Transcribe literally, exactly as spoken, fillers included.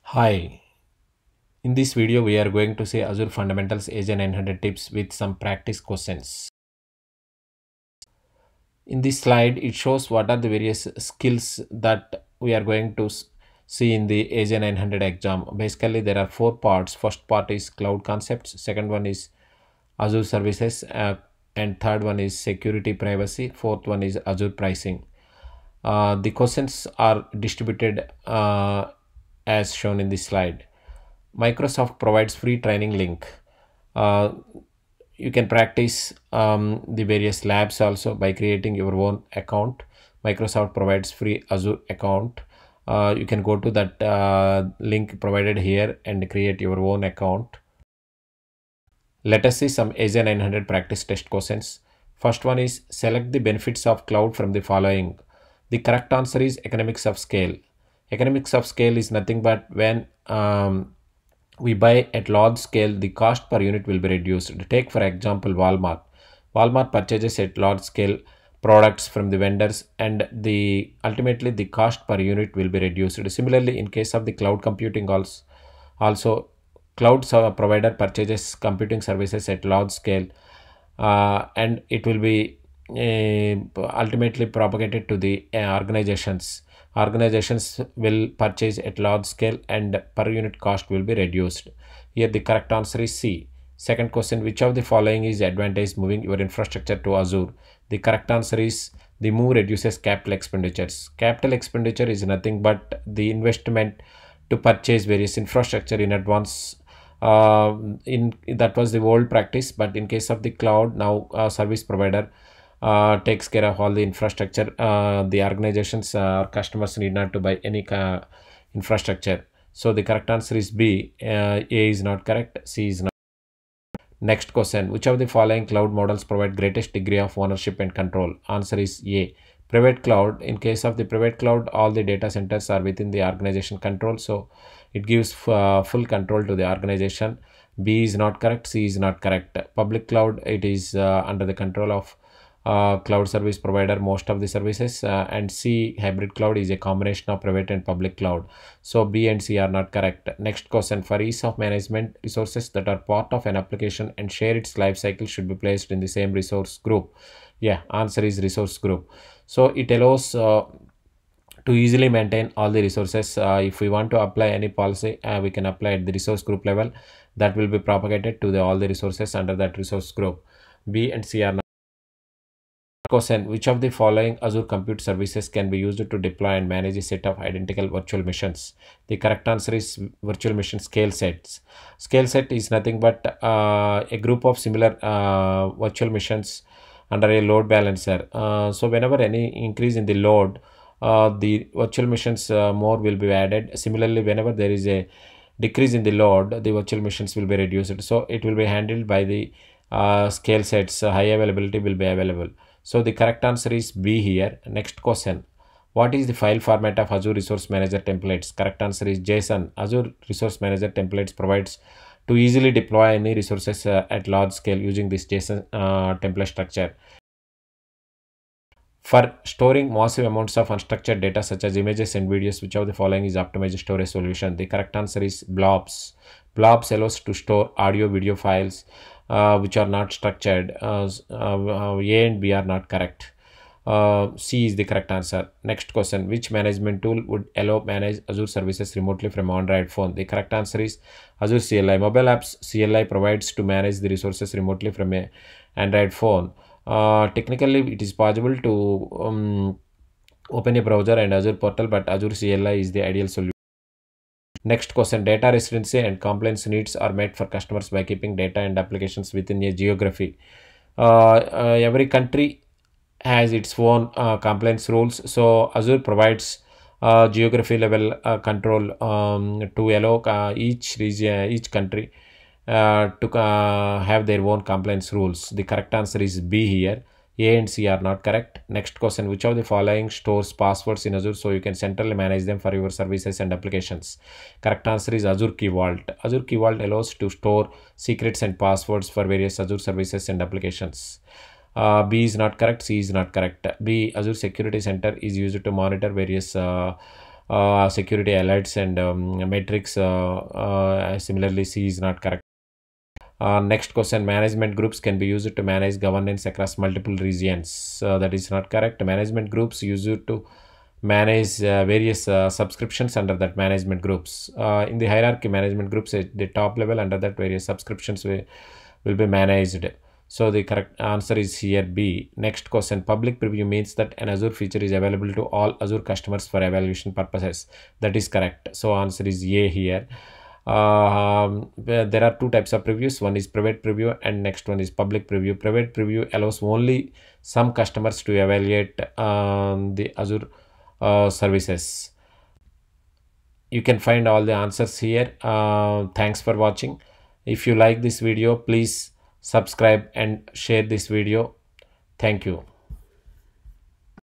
Hi, in this video we are going to see Azure Fundamentals A Z nine hundred tips with some practice questions. In this slide, it shows what are the various skills that we are going to s- see in the A Z nine hundred exam. Basically, there are four parts. First part is cloud concepts, second one is Azure services, uh, and third one is security privacy, fourth one is Azure pricing. Uh, the questions are distributed uh, as shown in this slide. Microsoft provides free training link. Uh, you can practice um, the various labs also by creating your own account. Microsoft provides free Azure account. Uh, you can go to that uh, link provided here and create your own account. Let us see some A Z nine hundred practice test questions. First one is select the benefits of cloud from the following. The correct answer is economics of scale. Economics of scale is nothing but when um, we buy at large scale, the cost per unit will be reduced. Take for example Walmart. Walmart purchases at large scale products from the vendors, and the ultimately the cost per unit will be reduced. Similarly, in case of the cloud computing also, also cloud server provider purchases computing services at large scale, uh, and it will be uh, ultimately propagated to the uh, organizations. Organizations will purchase at large scale and per unit cost will be reduced. Here the correct answer is C. Second question, which of the following is advantage moving your infrastructure to Azure? The correct answer is the move reduces capital expenditures. Capital expenditure is nothing but the investment to purchase various infrastructure in advance. Uh, in that was the old practice, but in case of the cloud, now uh, service provider uh, takes care of all the infrastructure. Uh, the organizations uh, customers need not to buy any uh, infrastructure. So the correct answer is B. Uh, A is not correct, C is not. Next question, which of the following cloud models provide greatest degree of ownership and control? Answer is A. Private cloud. In case of the private cloud, all the data centers are within the organization control, so it gives uh, full control to the organization. B is not correct, C is not correct. Public cloud, it is uh, under the control of uh, cloud service provider, most of the services, uh, and C, hybrid cloud, is a combination of private and public cloud. So B and C are not correct. Next question, for ease of management, resources that are part of an application and share its life cycle should be placed in the same resource group. Yeah, answer is resource group. So it allows uh, to easily maintain all the resources. Uh, if we want to apply any policy, uh, we can apply at the resource group level. That will be propagated to the all the resources under that resource group. B and C are not. Question, which of the following Azure compute services can be used to deploy and manage a set of identical virtual machines? The correct answer is virtual machine scale sets. Scale set is nothing but uh, a group of similar uh, virtual machines under a load balancer. Uh, so whenever any increase in the load, uh, the virtual machines uh, more will be added. Similarly, whenever there is a decrease in the load, the virtual machines will be reduced. So it will be handled by the uh, scale sets. Uh, high availability will be available. So the correct answer is B here. Next question. What is the file format of Azure Resource Manager templates? Correct answer is JSON. Azure Resource Manager templates provides to easily deploy any resources uh, at large scale using this JSON uh, template structure. For storing massive amounts of unstructured data such as images and videos, which of the following is optimized storage solution? The correct answer is blobs. Blobs allows to store audio video files uh, which are not structured. Uh, uh, A and B are not correct. Uh, C is the correct answer. Next question, which management tool would allow manage Azure services remotely from Android phone? The correct answer is Azure C L I. Mobile apps C L I provides to manage the resources remotely from a Android phone. Uh, technically, it is possible to um, open a browser and Azure portal, but Azure C L I is the ideal solution. Next question, data residency and compliance needs are met for customers by keeping data and applications within a geography. Uh, uh, every country has its own uh, compliance rules, so Azure provides uh, geography level uh, control um, to allow uh, each region, each country uh, to uh, have their own compliance rules. The correct answer is B here. A and C are not correct. Next question, which of the following stores passwords in Azure so you can centrally manage them for your services and applications? Correct answer is Azure Key Vault. Azure Key Vault allows to store secrets and passwords for various Azure services and applications. Uh, B is not correct, C is not correct. B, Azure Security Center is used to monitor various uh, uh, security alerts and um, metrics. Uh, uh, similarly, C is not correct. Uh, next question, management groups can be used to manage governance across multiple regions. Uh, that is not correct. Management groups used to manage uh, various uh, subscriptions under that management groups. Uh, in the hierarchy, management groups at the top level, under that various subscriptions will, will be managed. So the correct answer is here B. Next question, public preview means that an Azure feature is available to all Azure customers for evaluation purposes. That is correct. So answer is A here. Um, there are two types of previews. One is private preview and next one is public preview. Private preview allows only some customers to evaluate um, the Azure uh, services. You can find all the answers here. Uh, thanks for watching. If you like this video, please subscribe and share this video. Thank you.